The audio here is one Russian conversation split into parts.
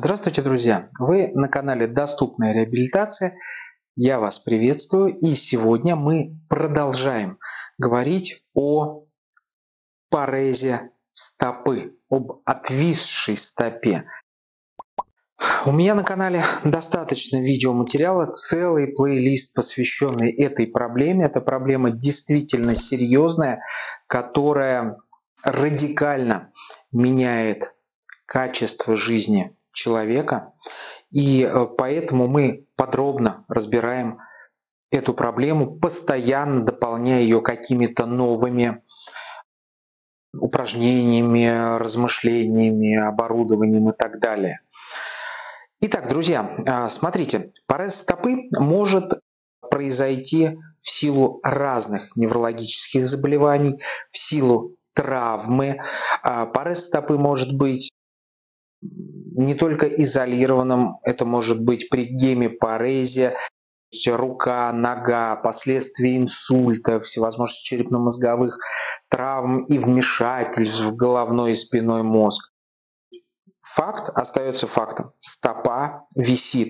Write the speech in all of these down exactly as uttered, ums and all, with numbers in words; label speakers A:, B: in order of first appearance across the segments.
A: Здравствуйте, друзья! Вы на канале Доступная реабилитация. Я вас приветствую. И сегодня мы продолжаем говорить о парезе стопы, об отвисшей стопе. У меня на канале достаточно видеоматериала, целый плейлист, посвященный этой проблеме. Эта проблема действительно серьезная, которая радикально меняет качество жизни человека. И поэтому мы подробно разбираем эту проблему, постоянно дополняя ее какими-то новыми упражнениями, размышлениями, оборудованием и так далее. Итак, друзья, смотрите, парез стопы может произойти в силу разных неврологических заболеваний, в силу травмы. Парез стопы может быть не только изолированным, это может быть при гемипарезе, рука, нога, последствия инсульта, всевозможных черепно-мозговых травм и вмешательств в головной и спинной мозг. Факт остается фактом. Стопа висит.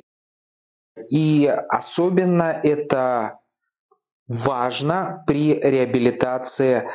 A: И особенно это важно при реабилитации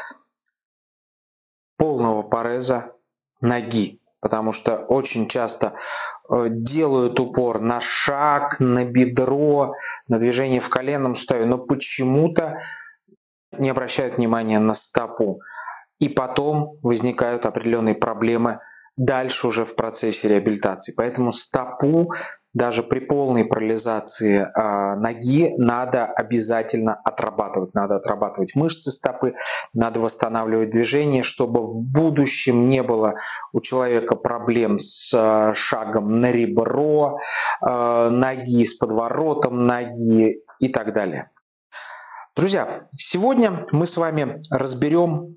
A: полного пареза ноги. Потому что очень часто делают упор на шаг, на бедро, на движение в коленном суставе, но почему-то не обращают внимания на стопу. И потом возникают определенные проблемы дальше уже в процессе реабилитации. Поэтому стопу даже при полной парализации э, ноги надо обязательно отрабатывать. Надо отрабатывать мышцы стопы, надо восстанавливать движение, чтобы в будущем не было у человека проблем с э, шагом на ребро, э, ноги, с подворотом ноги и так далее. Друзья, сегодня мы с вами разберем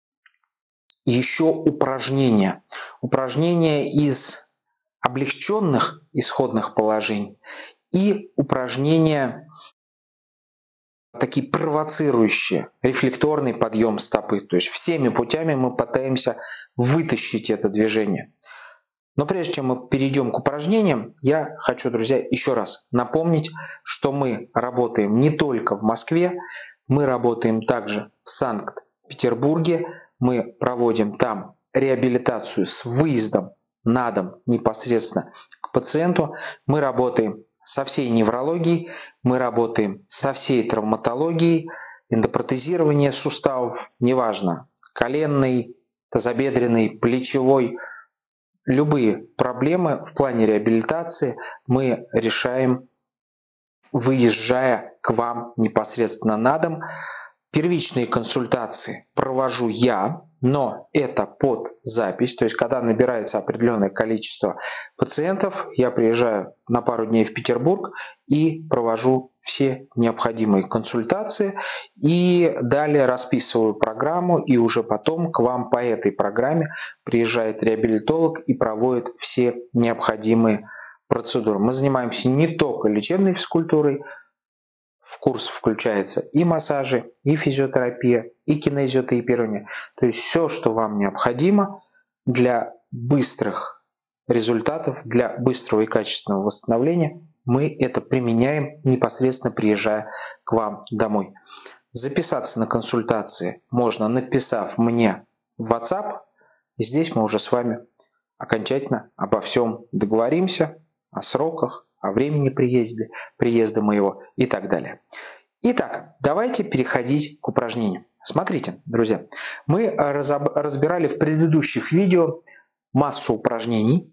A: еще упражнения. Упражнения из облегченных исходных положений и упражнения такие провоцирующие, рефлекторный подъем стопы. То есть всеми путями мы пытаемся вытащить это движение. Но прежде чем мы перейдем к упражнениям, я хочу, друзья, еще раз напомнить, что мы работаем не только в Москве, мы работаем также в Санкт-Петербурге, мы проводим там реабилитацию с выездом на дом непосредственно к пациенту. Мы работаем со всей неврологией, мы работаем со всей травматологией, эндопротезирование суставов, неважно, коленный, тазобедренный, плечевой, любые проблемы в плане реабилитации мы решаем, выезжая к вам непосредственно на дом. Первичные консультации провожу я, но это под запись. То есть, когда набирается определенное количество пациентов, я приезжаю на пару дней в Петербург и провожу все необходимые консультации. И далее расписываю программу, и уже потом к вам по этой программе приезжает реабилитолог и проводит все необходимые процедуры. Мы занимаемся не только лечебной физкультурой. В курс включается и массажи, и физиотерапия, и кинезиотерапирование. То есть все, что вам необходимо для быстрых результатов, для быстрого и качественного восстановления, мы это применяем, непосредственно приезжая к вам домой. Записаться на консультации можно, написав мне в WhatsApp. Здесь мы уже с вами окончательно обо всем договоримся, о сроках, о времени приезда, приезда моего и так далее. Итак, давайте переходить к упражнениям. Смотрите, друзья, мы разбирали в предыдущих видео массу упражнений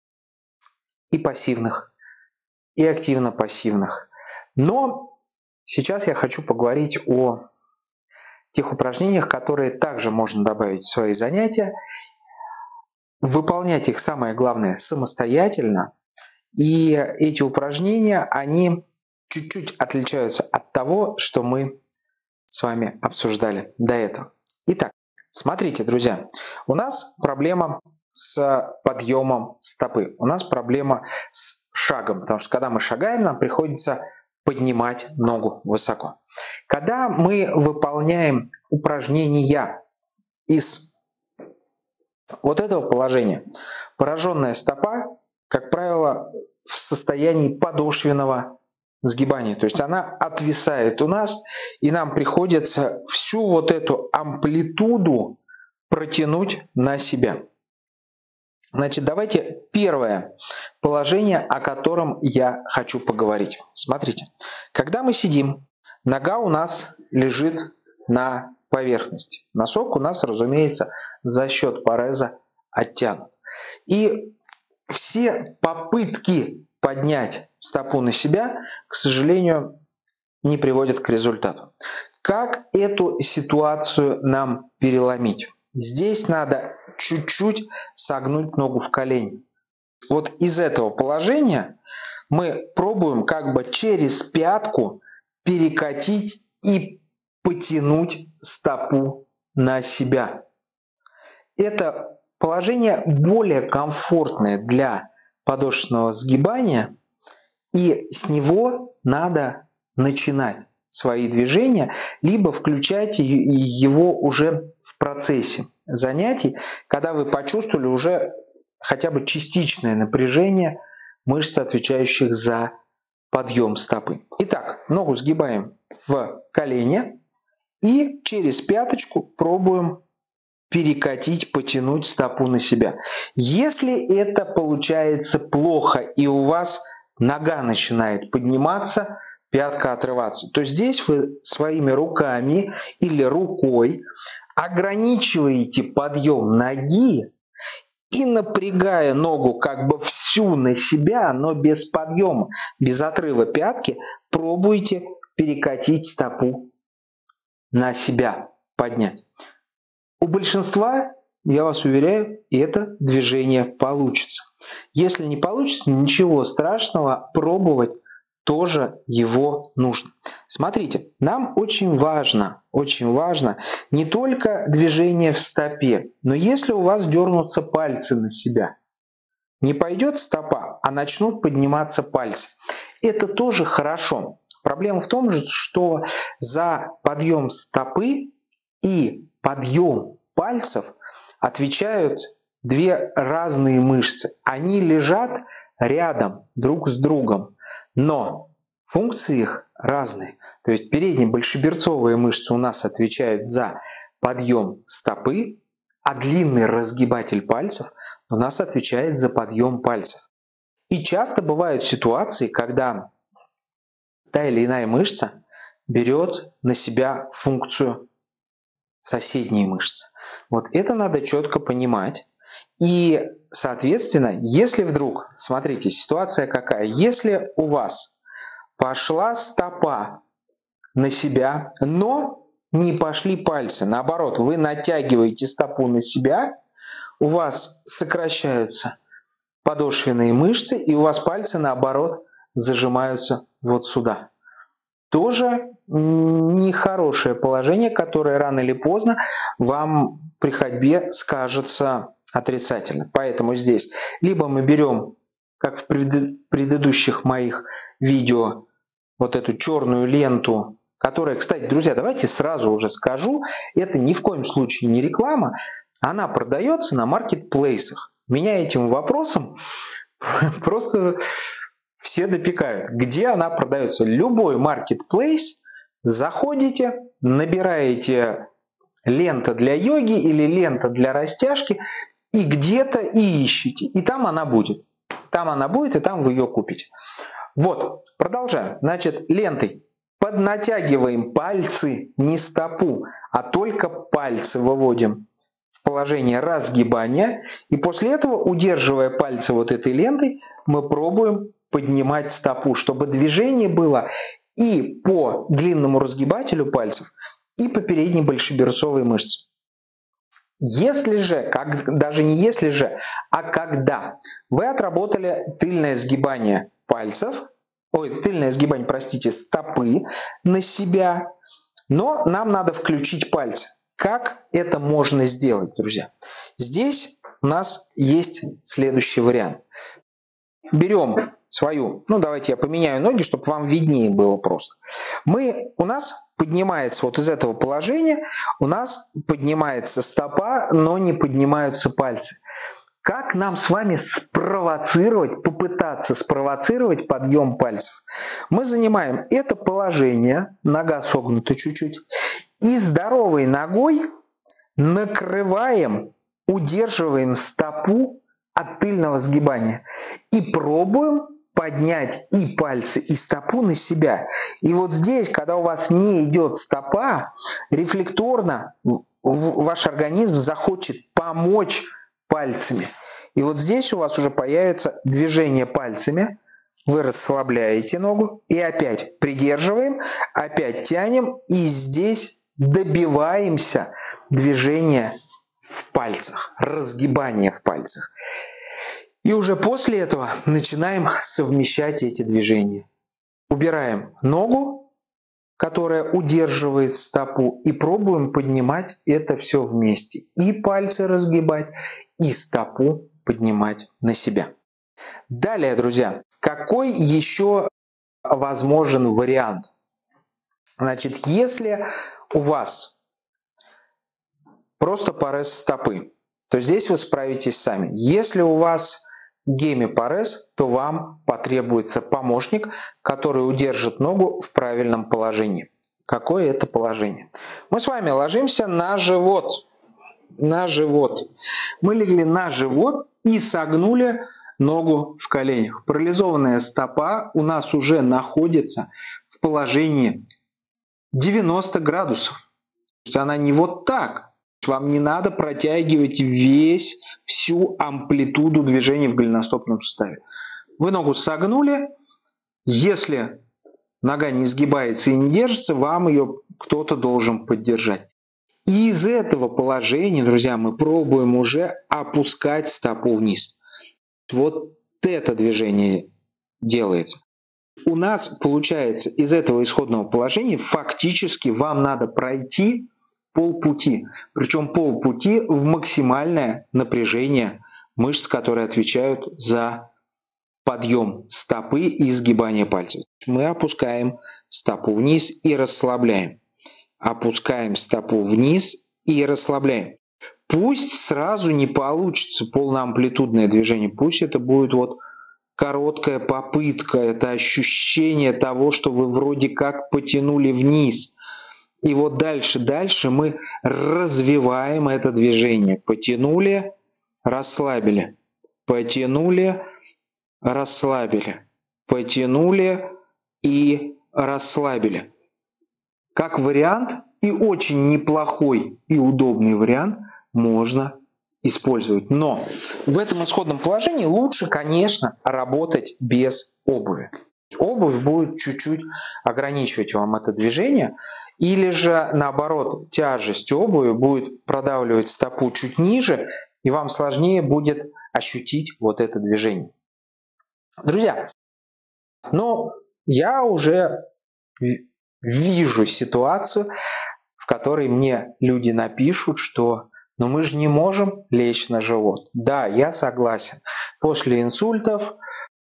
A: и пассивных, и активно-пассивных. Но сейчас я хочу поговорить о тех упражнениях, которые также можно добавить в свои занятия. Выполнять их, самое главное, самостоятельно. И эти упражнения, они чуть-чуть отличаются от того, что мы с вами обсуждали до этого. Итак, смотрите, друзья, у нас проблема с подъемом стопы, у нас проблема с шагом, потому что когда мы шагаем, нам приходится поднимать ногу высоко. Когда мы выполняем упражнения из вот этого положения, пораженная стопа, как правило, в состоянии подошвенного сгибания. То есть она отвисает у нас, и нам приходится всю вот эту амплитуду протянуть на себя. Значит, давайте первое положение, о котором я хочу поговорить. Смотрите, когда мы сидим, нога у нас лежит на поверхности. Носок у нас, разумеется, за счет пореза оттянут. И все попытки поднять стопу на себя, к сожалению, не приводят к результату. Как эту ситуацию нам переломить? Здесь надо чуть-чуть согнуть ногу в колени. Вот из этого положения мы пробуем как бы через пятку перекатить и потянуть стопу на себя. Это положение более комфортное для подошвенного сгибания, и с него надо начинать свои движения, либо включать его уже в процессе занятий, когда вы почувствовали уже хотя бы частичное напряжение мышц, отвечающих за подъем стопы. Итак, ногу сгибаем в колени и через пяточку пробуем перекатить, потянуть стопу на себя. Если это получается плохо и у вас нога начинает подниматься, пятка отрываться, то здесь вы своими руками или рукой ограничиваете подъем ноги и, напрягая ногу как бы всю на себя, но без подъема, без отрыва пятки, пробуйте перекатить стопу на себя, поднять. У большинства, я вас уверяю, это движение получится. Если не получится, ничего страшного, пробовать тоже его нужно. Смотрите, нам очень важно, очень важно не только движение в стопе, но если у вас дернутся пальцы на себя, не пойдет стопа, а начнут подниматься пальцы. Это тоже хорошо. Проблема в том, что за подъем стопы и подъем пальцев отвечают две разные мышцы. Они лежат рядом друг с другом, но функции их разные. То есть передние большеберцовые мышцы у нас отвечают за подъем стопы, а длинный разгибатель пальцев у нас отвечает за подъем пальцев. И часто бывают ситуации, когда та или иная мышца берет на себя функцию соседней мышцы. Вот это надо четко понимать. И, соответственно, если вдруг, смотрите, ситуация какая, если у вас пошла стопа на себя, но не пошли пальцы, наоборот, вы натягиваете стопу на себя, у вас сокращаются подошвенные мышцы, и у вас пальцы, наоборот, зажимаются вот сюда. Тоже нехорошее положение, которое рано или поздно вам при ходьбе скажется отрицательно. Поэтому здесь либо мы берем, как в предыдущих моих видео, вот эту черную ленту, которая, кстати, друзья, давайте сразу уже скажу, это ни в коем случае не реклама, она продается на маркетплейсах. Меня этим вопросом просто все допекают. Где она продается? Любой маркетплейс, заходите, набираете лента для йоги или лента для растяжки и где-то и ищите. И там она будет. Там она будет, и там вы ее купите. Вот, продолжаем. Значит, лентой поднатягиваем пальцы, не стопу, а только пальцы выводим в положение разгибания. И после этого, удерживая пальцы вот этой лентой, мы пробуем поднимать стопу, чтобы движение было и по длинному разгибателю пальцев, и по передней большеберцовой мышце. Если же, как, даже не если же, а когда вы отработали тыльное сгибание пальцев, ой, тыльное сгибание, простите, стопы на себя, но нам надо включить пальцы. Как это можно сделать, друзья? Здесь у нас есть следующий вариант. Берем свою, ну давайте я поменяю ноги, чтобы вам виднее было просто. Мы, у нас поднимается вот из этого положения, у нас поднимается стопа, но не поднимаются пальцы. Как нам с вами спровоцировать, попытаться спровоцировать подъем пальцев? Мы занимаем это положение, нога согнута чуть-чуть, и здоровой ногой накрываем, удерживаем стопу от тыльного сгибания и пробуем поднять и пальцы, и стопу на себя. И вот здесь, когда у вас не идет стопа, рефлекторно ваш организм захочет помочь пальцами. И вот здесь у вас уже появится движение пальцами. Вы расслабляете ногу и опять придерживаем, опять тянем. И здесь добиваемся движения в пальцах, разгибания в пальцах. И уже после этого начинаем совмещать эти движения. Убираем ногу, которая удерживает стопу, и пробуем поднимать это все вместе. И пальцы разгибать, и стопу поднимать на себя. Далее, друзья, какой еще возможен вариант? Значит, если у вас просто парез стопы, то здесь вы справитесь сами. Если у вас гемипарез, то вам потребуется помощник, который удержит ногу в правильном положении. Какое это положение? Мы с вами ложимся на живот. На живот. Мы легли на живот и согнули ногу в коленях. Парализованная стопа у нас уже находится в положении девяносто градусов. То есть она не вот так. Вам не надо протягивать весь, всю амплитуду движений в голеностопном суставе. Вы ногу согнули. Если нога не сгибается и не держится, вам ее кто-то должен поддержать. И из этого положения, друзья, мы пробуем уже опускать стопу вниз. Вот это движение делается. У нас получается из этого исходного положения фактически вам надо пройти полпути. Причем полпути в максимальное напряжение мышц, которые отвечают за подъем стопы и изгибание пальцев. Мы опускаем стопу вниз и расслабляем. Опускаем стопу вниз и расслабляем. Пусть сразу не получится полноамплитудное движение, пусть это будет вот короткая попытка, это ощущение того, что вы вроде как потянули вниз. И вот дальше, дальше мы развиваем это движение. Потянули, расслабили. Потянули, расслабили. Потянули и расслабили. Как вариант, и очень неплохой и удобный вариант можно использовать. Но в этом исходном положении лучше, конечно, работать без обуви. Обувь будет чуть-чуть ограничивать вам это движение. Или же, наоборот, тяжесть обуви будет продавливать стопу чуть ниже, и вам сложнее будет ощутить вот это движение. Друзья, ну, я уже вижу ситуацию, в которой мне люди напишут, что «но мы же не можем лечь на живот». Да, я согласен. После инсультов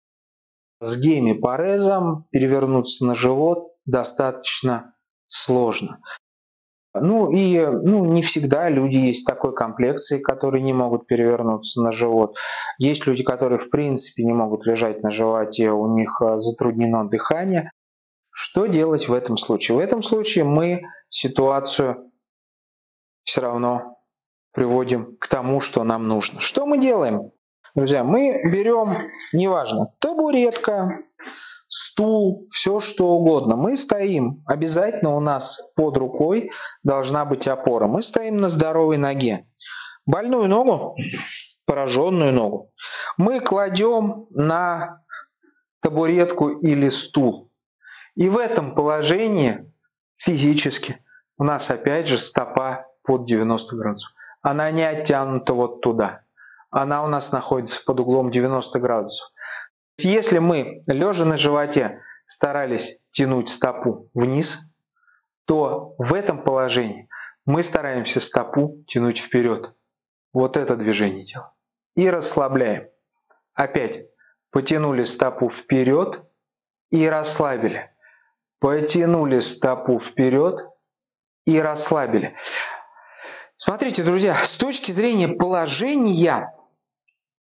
A: с гемипарезом перевернуться на живот достаточно сложно. Ну и ну, не всегда люди есть такой комплекции, которые не могут перевернуться на живот. Есть люди, которые в принципе не могут лежать на животе, у них затруднено дыхание. Что делать в этом случае? В этом случае мы ситуацию все равно приводим к тому, что нам нужно. Что мы делаем? Друзья, мы берем, неважно, табуретка, стул, все что угодно. Мы стоим, обязательно у нас под рукой должна быть опора. Мы стоим на здоровой ноге. Больную ногу, пораженную ногу, мы кладем на табуретку или стул. И в этом положении физически у нас опять же стопа под девяносто градусов. Она не оттянута вот туда. Она у нас находится под углом девяносто градусов. Если мы, лежа на животе, старались тянуть стопу вниз, то в этом положении мы стараемся стопу тянуть вперед. Вот это движение делаем. И расслабляем. Опять потянули стопу вперед и расслабили. Потянули стопу вперед и расслабили. Смотрите, друзья, с точки зрения положения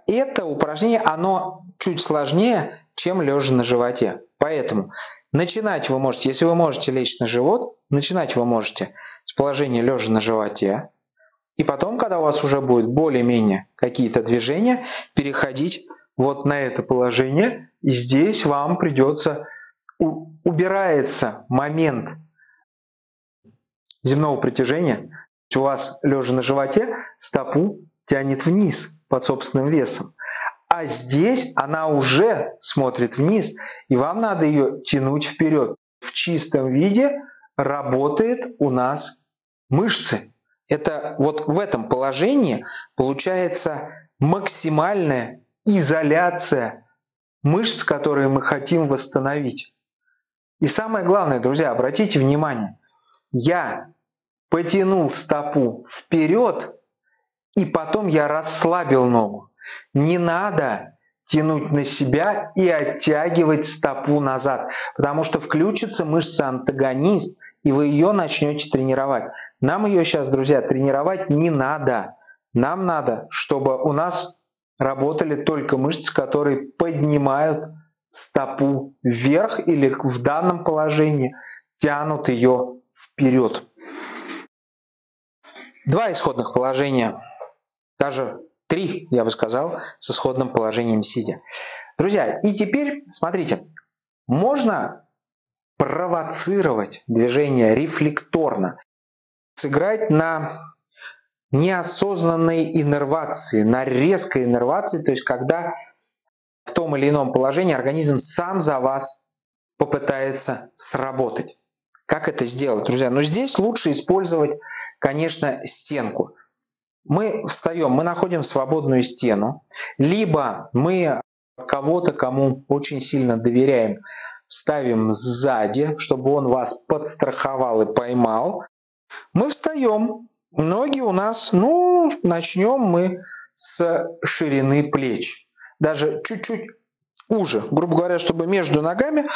A: это упражнение, оно чуть сложнее, чем лежа на животе. Поэтому начинать вы можете, если вы можете лечь на живот, начинать вы можете с положения лежа на животе. И потом, когда у вас уже будет более-менее какие-то движения, переходить вот на это положение. И здесь вам придется, убирается момент земного притяжения. У вас лежа на животе стопу тянет вниз под собственным весом. А здесь она уже смотрит вниз, и вам надо ее тянуть вперед. В чистом виде работает у нас мышцы. Это вот в этом положении получается максимальная изоляция мышц, которые мы хотим восстановить. И самое главное, друзья, обратите внимание, я потянул стопу вперед, и потом я расслабил ногу. Не надо тянуть на себя и оттягивать стопу назад, потому что включится мышца антагонист, и вы ее начнете тренировать. Нам ее сейчас, друзья, тренировать не надо. Нам надо, чтобы у нас работали только мышцы, которые поднимают стопу вверх или в данном положении тянут ее вперед. Два исходных положения, даже три, я бы сказал, с исходным положением сидя. Друзья, и теперь смотрите, можно провоцировать движение рефлекторно, сыграть на неосознанной иннервации, на резкой иннервации, то есть когда в том или ином положении организм сам за вас попытается сработать. Как это сделать, друзья? Но здесь лучше использовать, конечно, стенку. Мы встаем, мы находим свободную стену, либо мы кого-то, кому очень сильно доверяем, ставим сзади, чтобы он вас подстраховал и поймал. Мы встаем, ноги у нас, ну, начнем мы с ширины плеч. Даже чуть-чуть уже, грубо говоря, чтобы между ногами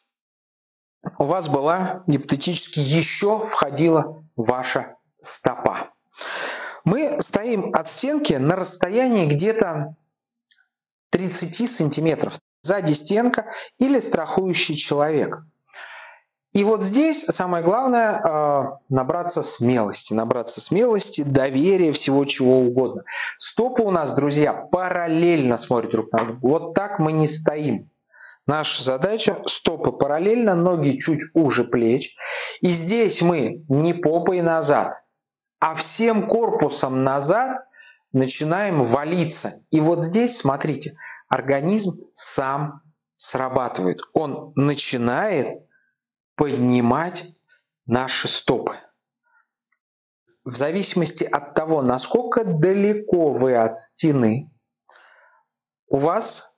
A: у вас была гипотетически еще входила ваша стопа. Мы стоим от стенки на расстоянии где-то тридцать сантиметров. Сзади стенка или страхующий человек. И вот здесь самое главное набраться смелости. Набраться смелости, доверия, всего чего угодно. Стопы у нас, друзья, параллельно смотрят друг на друга. Вот так мы не стоим. Наша задача – стопы параллельно, ноги чуть уже плеч. И здесь мы не попой назад, а всем корпусом назад начинаем валиться. И вот здесь, смотрите, организм сам срабатывает. Он начинает поднимать наши стопы. В зависимости от того, насколько далеко вы от стены, у вас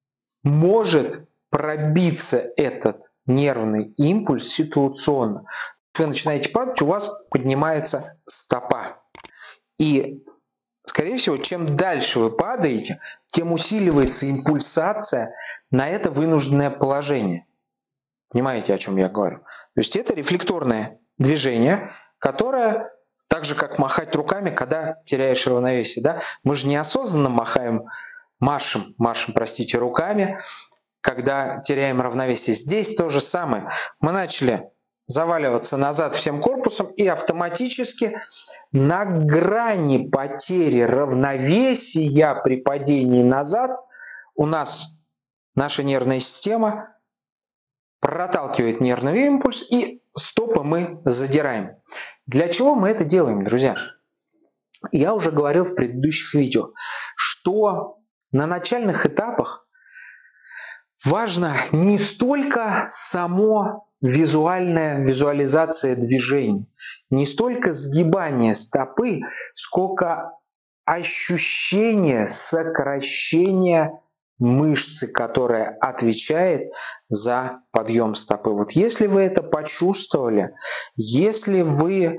A: может пробиться этот нервный импульс ситуационно. Вы начинаете падать, у вас поднимается стопа. И, скорее всего, чем дальше вы падаете, тем усиливается импульсация на это вынужденное положение. Понимаете, о чем я говорю? То есть это рефлекторное движение, которое, так же как махать руками, когда теряешь равновесие. Да? Мы же неосознанно махаем, машем, машем, простите, руками, когда теряем равновесие. Здесь то же самое. Мы начали заваливаться назад всем корпусом, и автоматически на грани потери равновесия при падении назад у нас наша нервная система проталкивает нервный импульс, и стопы мы задираем. Для чего мы это делаем, друзья? Я уже говорил в предыдущих видео, что на начальных этапах важно не столько само визуальная визуализация движений, не столько сгибание стопы, сколько ощущение сокращения мышцы, которая отвечает за подъем стопы. Вот если вы это почувствовали, если вы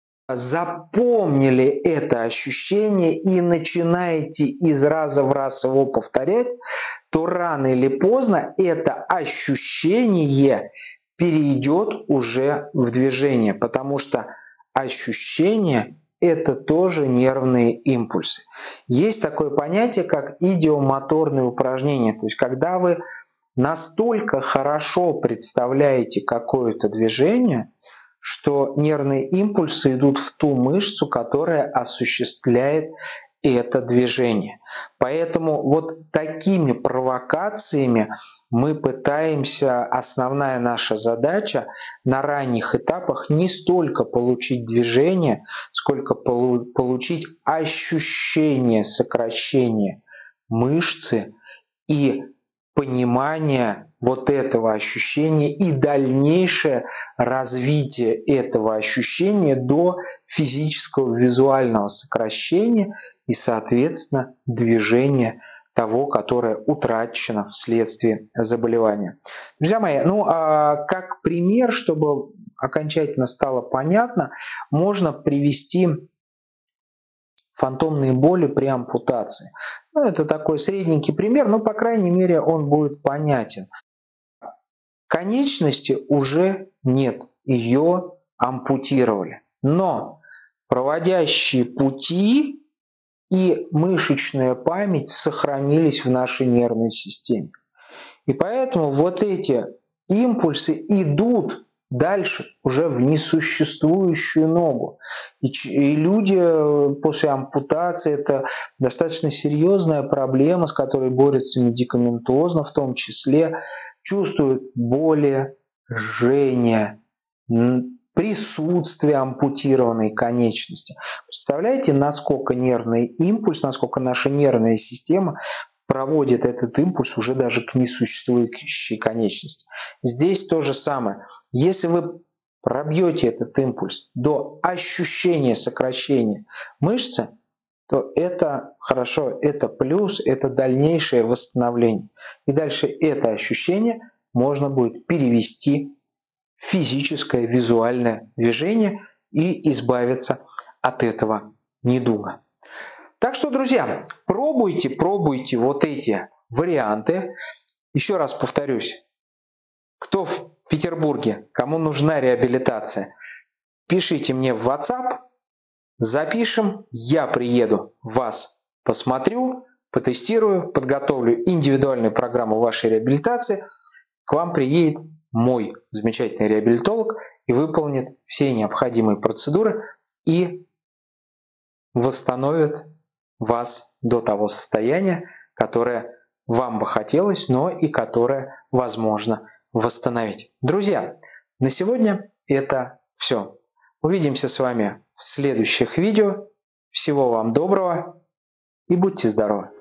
A: запомнили это ощущение и начинаете из раза в раз его повторять, то рано или поздно это ощущение перейдет уже в движение, потому что ощущение – это тоже нервные импульсы. Есть такое понятие, как идиомоторные упражнения. То есть, когда вы настолько хорошо представляете какое-то движение, что нервные импульсы идут в ту мышцу, которая осуществляет это движение. Поэтому вот такими провокациями мы пытаемся, основная наша задача на ранних этапах не столько получить движение, сколько получить ощущение сокращения мышцы и понимание вот этого ощущения и дальнейшее развитие этого ощущения до физического визуального сокращения и, соответственно, движения того, которое утрачено вследствие заболевания. Друзья мои, ну а как пример, чтобы окончательно стало понятно, можно привести фантомные боли при ампутации. Ну, это такой средненький пример, но, по крайней мере, он будет понятен. Конечности уже нет, ее ампутировали. Но проводящие пути и мышечная память сохранились в нашей нервной системе. И поэтому вот эти импульсы идут дальше уже в несуществующую ногу. И, и люди после ампутации — это достаточно серьезная проблема, с которой борются медикаментозно, в том числе чувствуют боли, жжение, присутствие ампутированной конечности. Представляете, насколько нервный импульс, насколько наша нервная система проводит этот импульс уже даже к несуществующей конечности. Здесь то же самое. Если вы пробьете этот импульс до ощущения сокращения мышцы, то это хорошо, это плюс, это дальнейшее восстановление. И дальше это ощущение можно будет перевести в физическое визуальное движение и избавиться от этого недуга. Так что, друзья, пробуйте, пробуйте вот эти варианты. Еще раз повторюсь, кто в Петербурге, кому нужна реабилитация, пишите мне в WhatsApp, запишем, я приеду, вас посмотрю, потестирую, подготовлю индивидуальную программу вашей реабилитации. К вам приедет мой замечательный реабилитолог и выполнит все необходимые процедуры и восстановит вас до того состояния, которое вам бы хотелось, но и которое возможно восстановить. Друзья, на сегодня это все. Увидимся с вами в следующих видео. Всего вам доброго и будьте здоровы!